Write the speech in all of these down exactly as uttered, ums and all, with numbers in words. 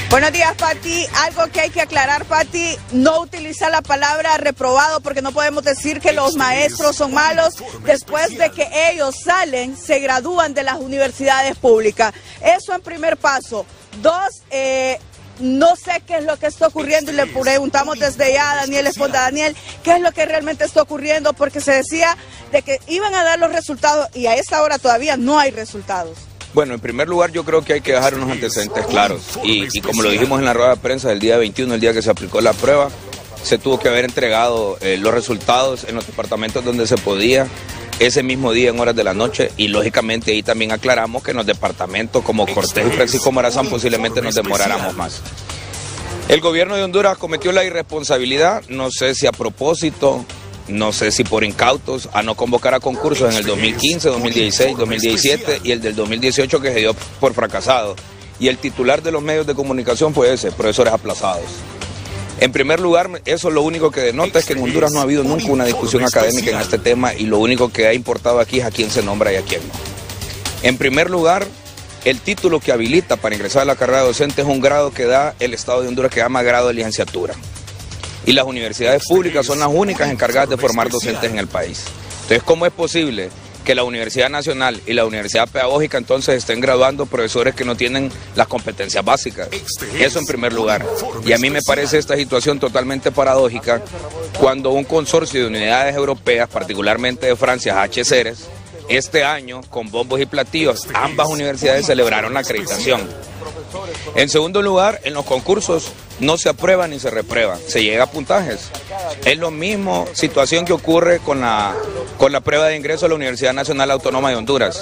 Buenos días, Pati. Algo que hay que aclarar, Pati, no utiliza la palabra reprobado porque no podemos decir que los maestros son malos después de que ellos salen, se gradúan de las universidades públicas. Eso en primer paso. Dos, eh, no sé qué es lo que está ocurriendo y le preguntamos desde ya a Daniel Esponda. Daniel, ¿qué es lo que realmente está ocurriendo? Porque se decía de que iban a dar los resultados y a esta hora todavía no hay resultados. Bueno, en primer lugar yo creo que hay que dejar unos antecedentes claros y, y como lo dijimos en la rueda de prensa del día veintiuno, el día que se aplicó la prueba, se tuvo que haber entregado eh, los resultados en los departamentos donde se podía, ese mismo día en horas de la noche, y lógicamente ahí también aclaramos que en los departamentos como Cortés y Francisco Morazán posiblemente nos demoráramos más. El gobierno de Honduras cometió la irresponsabilidad, no sé si a propósito, no sé si por incautos, a no convocar a concursos en el dos mil quince, dos mil dieciséis, dos mil diecisiete y el del dos mil dieciocho que se dio por fracasado. Y el titular de los medios de comunicación fue ese, profesores aplazados. En primer lugar, eso lo único que denota es que en Honduras no ha habido nunca una discusión académica en este tema y lo único que ha importado aquí es a quién se nombra y a quién no. En primer lugar, el título que habilita para ingresar a la carrera de docente es un grado que da el Estado de Honduras que llama grado de licenciatura. Y las universidades públicas son las únicas encargadas de formar docentes en el país. Entonces, ¿cómo es posible que la Universidad Nacional y la Universidad Pedagógica entonces estén graduando profesores que no tienen las competencias básicas? Eso en primer lugar. Y a mí me parece esta situación totalmente paradójica cuando un consorcio de unidades europeas, particularmente de Francia, H. Ceres, este año, con bombos y platillos, ambas universidades celebraron la acreditación. En segundo lugar, en los concursos no se aprueba ni se reprueba, se llega a puntajes. Es lo mismo situación que ocurre con la, con la prueba de ingreso a la Universidad Nacional Autónoma de Honduras.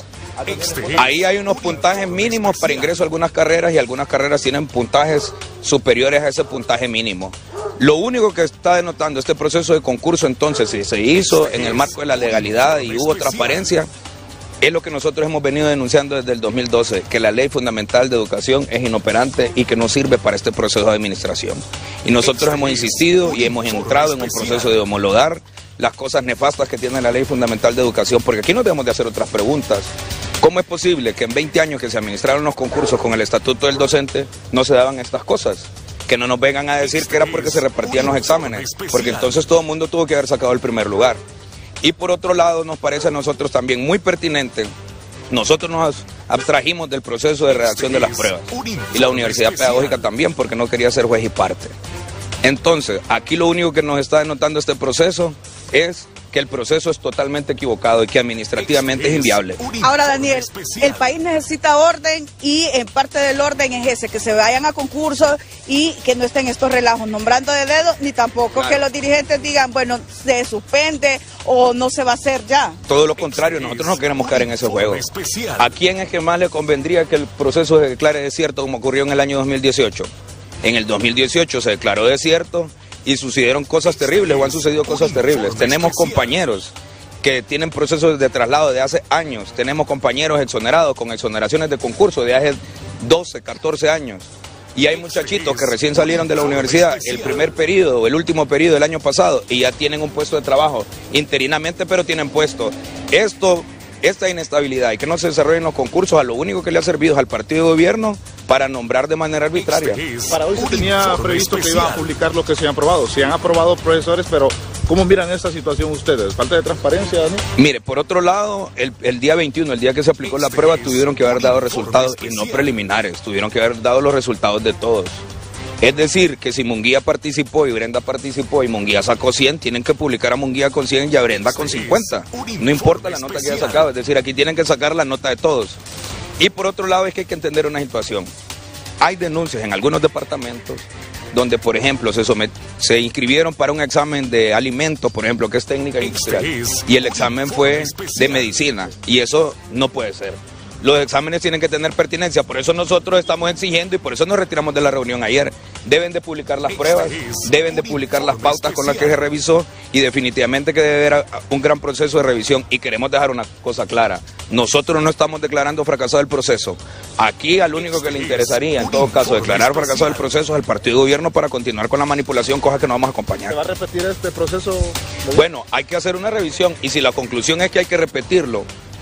Ahí hay unos puntajes mínimos para ingreso a algunas carreras y algunas carreras tienen puntajes superiores a ese puntaje mínimo. Lo único que está denotando este proceso de concurso entonces, si se hizo en el marco de la legalidad y hubo transparencia, es lo que nosotros hemos venido denunciando desde el dos mil doce, que la Ley Fundamental de Educación es inoperante y que no sirve para este proceso de administración. Y nosotros hemos insistido y hemos entrado en un proceso de homologar las cosas nefastas que tiene la Ley Fundamental de Educación, porque aquí no debemos de hacer otras preguntas. ¿Cómo es posible que en veinte años que se administraron los concursos con el Estatuto del Docente no se daban estas cosas? Que no nos vengan a decir que era porque se repartían los exámenes, porque entonces todo el mundo tuvo que haber sacado el primer lugar. Y por otro lado, nos parece a nosotros también muy pertinente, nosotros nos abstrajimos del proceso de redacción de las pruebas, y la Universidad Pedagógica también, porque no quería ser juez y parte. Entonces, aquí lo único que nos está denotando este proceso es que el proceso es totalmente equivocado y que administrativamente es inviable. Ahora, Daniel, el país necesita orden y en parte del orden es ese, que se vayan a concursos y que no estén estos relajos nombrando de dedo, ni tampoco claro, que los dirigentes digan, bueno, se suspende o no se va a hacer ya. Todo lo contrario, nosotros no queremos caer en ese juego. ¿A quién es que más le convendría que el proceso se declare desierto como ocurrió en el año dos mil dieciocho? En el dos mil dieciocho se declaró desierto y sucedieron cosas terribles o han sucedido cosas terribles. Tenemos compañeros que tienen procesos de traslado de hace años, tenemos compañeros exonerados con exoneraciones de concurso de hace doce, catorce años. Y hay muchachitos que recién salieron de la universidad el primer periodo o el último periodo del año pasado y ya tienen un puesto de trabajo interinamente, pero tienen puesto. Esto, esta inestabilidad y que no se desarrollen los concursos, a lo único que le ha servido es al partido de gobierno para nombrar de manera arbitraria. Para hoy se tenía previsto que iban a publicar lo que se han aprobado. Se han aprobado profesores, pero ¿cómo miran esta situación ustedes? ¿Falta de transparencia, Dani? Mire, por otro lado, el, el día veintiuno, el día que se aplicó la prueba, tuvieron que haber dado resultados, y no preliminares, tuvieron que haber dado los resultados de todos. Es decir, que si Munguía participó y Brenda participó y Munguía sacó cien, tienen que publicar a Munguía con cien y a Brenda con cincuenta. No importa la nota que haya sacado, es decir, aquí tienen que sacar la nota de todos. Y por otro lado es que hay que entender una situación. Hay denuncias en algunos departamentos donde, por ejemplo, se, somet se inscribieron para un examen de alimentos, por ejemplo, que es técnica industrial, y el examen fue de medicina, y eso no puede ser. Los exámenes tienen que tener pertinencia, por eso nosotros estamos exigiendo y por eso nos retiramos de la reunión ayer. Deben de publicar las pruebas, deben de publicar las pautas con las que se revisó y definitivamente que debe haber un gran proceso de revisión. Y queremos dejar una cosa clara, nosotros no estamos declarando fracasado el proceso. Aquí al único que le interesaría en todo caso declarar fracasado el proceso es al partido de gobierno para continuar con la manipulación, cosa que no vamos a acompañar. ¿Se va a repetir este proceso? Bueno, hay que hacer una revisión y si la conclusión es que hay que repetirlo,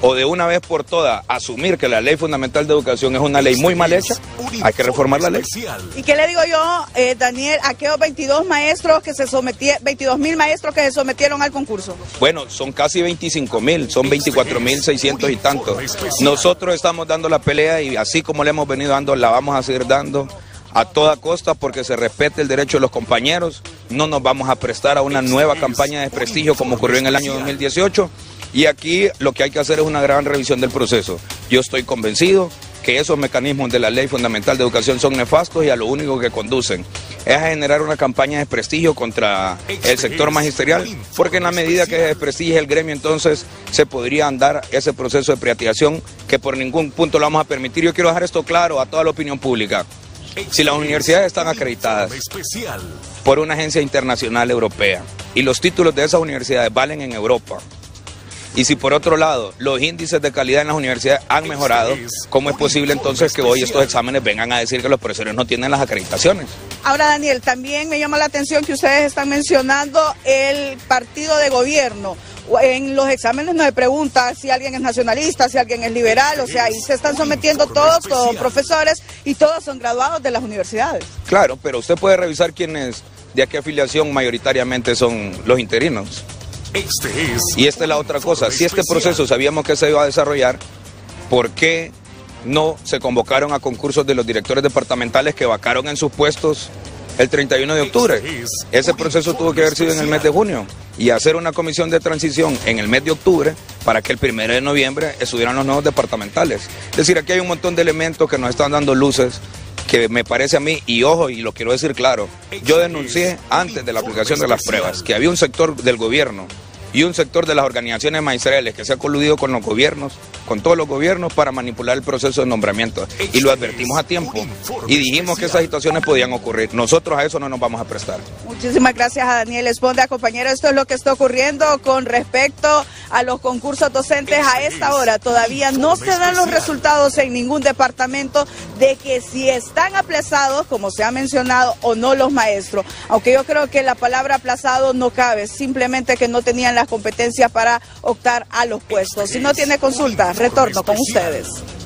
o de una vez por todas asumir que la Ley Fundamental de Educación es una ley muy mal hecha, hay que reformar la ley. ¿Y qué le digo yo, eh, Daniel, a aquellos veintidós maestros que se sometieron, veintidós mil maestros que se sometieron al concurso? Bueno, son casi veinticinco mil, son veinticuatro mil seiscientos y tantos. Nosotros estamos dando la pelea y así como le hemos venido dando, la vamos a seguir dando a toda costa porque se respete el derecho de los compañeros. No nos vamos a prestar a una nueva campaña de desprestigio como ocurrió en el año dos mil dieciocho. Y aquí lo que hay que hacer es una gran revisión del proceso. Yo estoy convencido que esos mecanismos de la Ley Fundamental de Educación son nefastos y a lo único que conducen es a generar una campaña de desprestigio contra el sector magisterial, porque en la medida que se desprestigie el gremio, entonces se podría andar ese proceso de privatización que por ningún punto lo vamos a permitir. Yo quiero dejar esto claro a toda la opinión pública. Si las universidades están acreditadas por una agencia internacional europea y los títulos de esas universidades valen en Europa, y si por otro lado los índices de calidad en las universidades han mejorado, ¿cómo es posible entonces que hoy estos exámenes vengan a decir que los profesores no tienen las acreditaciones? Ahora, Daniel, también me llama la atención que ustedes están mencionando el partido de gobierno. En los exámenes no se pregunta si alguien es nacionalista, si alguien es liberal, o sea, ahí se están sometiendo todos, todos profesores y todos son graduados de las universidades. Claro, pero usted puede revisar quiénes de a qué afiliación mayoritariamente son los interinos. Y esta es la otra cosa, si este proceso sabíamos que se iba a desarrollar, ¿por qué no se convocaron a concursos de los directores departamentales que vacaron en sus puestos el treinta y uno de octubre? Ese proceso tuvo que haber sido en el mes de junio y hacer una comisión de transición en el mes de octubre para que el primero de noviembre estuvieran los nuevos departamentales. Es decir, aquí hay un montón de elementos que nos están dando luces que me parece a mí, y ojo, y lo quiero decir claro, yo denuncié antes de la aplicación de las pruebas que había un sector del gobierno y un sector de las organizaciones magisteriales que se ha coludido con los gobiernos, con todos los gobiernos para manipular el proceso de nombramiento. Y lo advertimos a tiempo y dijimos que esas situaciones podían ocurrir. Nosotros a eso no nos vamos a prestar. Muchísimas gracias a Daniel Esponda, compañero. Esto es lo que está ocurriendo con respecto a los concursos docentes a esta hora. Todavía no se dan los resultados en ningún departamento de que si están aplazados, como se ha mencionado, o no los maestros. Aunque yo creo que la palabra aplazado no cabe, simplemente que no tenían las competencias para optar a los puestos. Si no tiene consulta, retorno con ustedes.